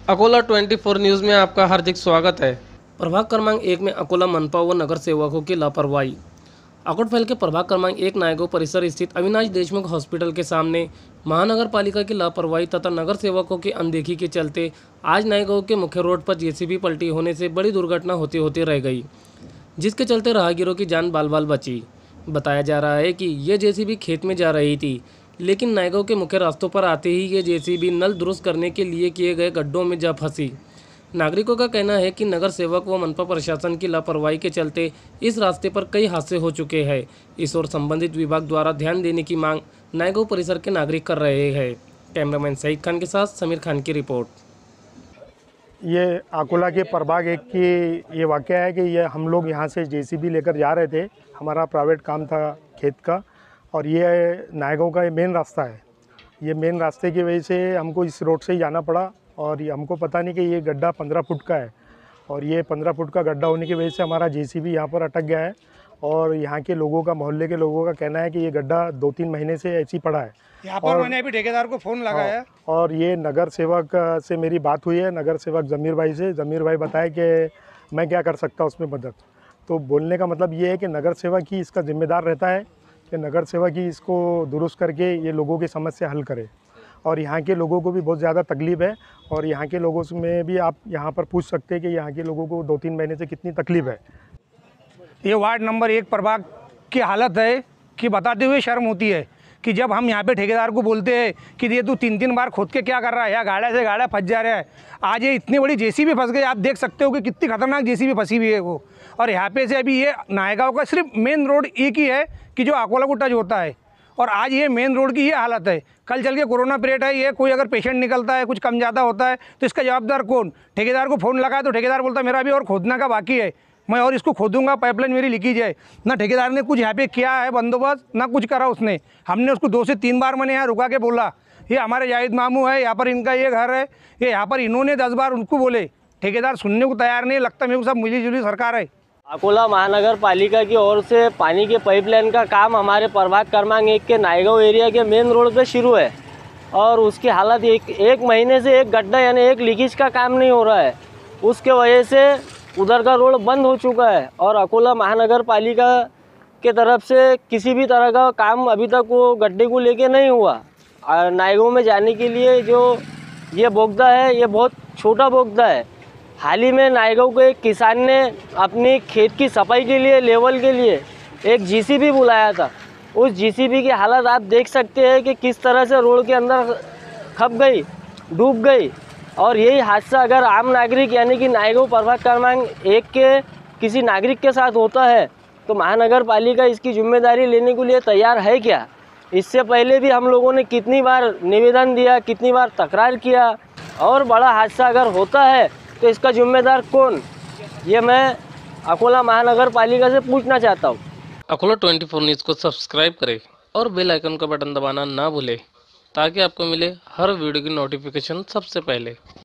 Akola 24 news में आपका हार्दिक स्वागत है। प्रभाग क्रमांक 1 में अकोला मनपा व नगर सेवकों की लापरवाही। अकोटफैल के प्रभाग क्रमांक 1 नायगांव परिसर स्थित अविनाश देशमुख हॉस्पिटल के सामने महानगर पालिका की लापरवाही तथा नगर सेवकों की अनदेखी के चलते आज नायगांव के मुख्य रोड पर जेसीबी पलटी होने से बड़ी दुर्घटना होती होती रह गई, जिसके चलते राहगीरों की जान बाल बाल बची। बताया जा रहा है कि ये जेसीबी खेत में जा रही थी, लेकिन नायगांव के मुख्य रास्तों पर आते ही ये जेसीबी नल दुरुस्त करने के लिए किए गए गड्ढों में जा फंसी। नागरिकों का कहना है कि नगर सेवक व मनपा प्रशासन की लापरवाही के चलते इस रास्ते पर कई हादसे हो चुके हैं। इस ओर संबंधित विभाग द्वारा ध्यान देने की मांग नायगांव परिसर के नागरिक कर रहे हैं। कैमरामैन सईद खान के साथ समीर खान की रिपोर्ट। ये अकोला के प्रभाग 1 की ये वाक़या है कि ये हम लोग यहाँ से जेसीबी लेकर जा रहे थे। हमारा प्राइवेट काम था खेत का, और ये नायगांव का ये मेन रास्ता है। ये मेन रास्ते की वजह से हमको इस रोड से ही जाना पड़ा, और ये हमको पता नहीं कि ये गड्ढा 15 फुट का है, और ये 15 फुट का गड्ढा होने की वजह से हमारा जेसीबी यहाँ पर अटक गया है। और यहाँ के लोगों का, मोहल्ले के लोगों का कहना है कि ये गड्ढा 2-3 महीने से ऐसे ही पड़ा है। यहाँ पर मैंने अभी ठेकेदार को फ़ोन लगाया। और ये नगर सेवक से मेरी बात हुई है, नगर सेवक ज़मीर भाई से। ज़मीर भाई बताए कि मैं क्या कर सकता हूँ उसमें मदद। तो बोलने का मतलब ये है कि नगर सेवक ही इसका जिम्मेदार रहता है कि नगर सेवक ही इसको दुरुस्त करके ये लोगों की समस्या हल करे। और यहाँ के लोगों को भी बहुत ज़्यादा तकलीफ़ है, और यहाँ के लोगों में भी आप यहाँ पर पूछ सकते हैं कि यहाँ के लोगों को 2-3 महीने से कितनी तकलीफ़ है। ये वार्ड नंबर 1 प्रभाग की हालत है कि बताते हुए शर्म होती है कि जब हम यहाँ पे ठेकेदार को बोलते हैं कि ये तू 3-3 बार खोद के क्या कर रहा है, या गाड़ा से गाड़ा फंस जा रहा है। आज ये इतनी बड़ी जेसीबी फंस गई, आप देख सकते हो कि कितनी खतरनाक जेसीबी फंसी हुई है वो। और यहाँ पे से अभी ये नायगांव का सिर्फ मेन रोड एक ही है कि जो अकोला को टच होता है, और आज ये मेन रोड की ये हालत है। कल चल के कोरोना पीरियड है, ये कोई अगर पेशेंट निकलता है, कुछ कम ज़्यादा होता है, तो इसका जवाबदार कौन? ठेकेदार को फ़ोन लगाया तो ठेकेदार बोलता मेरा अभी और खोदना का बाकी है, मैं और इसको खोदूंगा, पाइपलाइन मेरी लीकेज है। ना ठेकेदार ने कुछ यहाँ पे किया है बंदोबस्त, ना कुछ करा उसने। हमने उसको 2 से 3 बार मैंने यहाँ रुका के बोला, ये हमारे जाहिद मामू है, यहाँ पर इनका ये घर है, ये यहाँ पर इन्होंने 10 बार उनको बोले। ठेकेदार सुनने को तैयार नहीं। लगता मेरे को सब मिली जुली सरकार है। अकोला महानगर पालिका की ओर से पानी के पाइपलाइन का काम हमारे प्रभाग क्रमांक 1 के नायगांव एरिया के मेन रोड पे शुरू है, और उसकी हालत एक महीने से एक गड्ढा यानी एक लीकेज का काम नहीं हो रहा है। उसके वजह से उधर का रोड बंद हो चुका है, और अकोला महानगर पालिका के तरफ से किसी भी तरह का काम अभी तक वो गड्ढे को लेके नहीं हुआ। नायगांव में जाने के लिए जो ये बोगदा है, ये बहुत छोटा बोगदा है। हाल ही में नायगांव के एक किसान ने अपनी खेत की सफाई के लिए, लेवल के लिए एक जीसीबी बुलाया था। उस जीसीबी की हालत आप देख सकते हैं कि किस तरह से रोड के अंदर खप गई, डूब गई। और यही हादसा अगर आम नागरिक यानी कि नायगांव प्रभाग क्रमांक 1 के किसी नागरिक के साथ होता है तो महानगर पालिका इसकी जिम्मेदारी लेने के लिए तैयार है क्या? इससे पहले भी हम लोगों ने कितनी बार निवेदन दिया, कितनी बार तकरार किया, और बड़ा हादसा अगर होता है तो इसका जिम्मेदार कौन? ये मैं अकोला महानगर पालिका से पूछना चाहता हूँ। अकोला 24 न्यूज़ को सब्सक्राइब करें और बेल आइकन का बटन दबाना ना भूलें, ताकि आपको मिले हर वीडियो की नोटिफिकेशन सबसे पहले।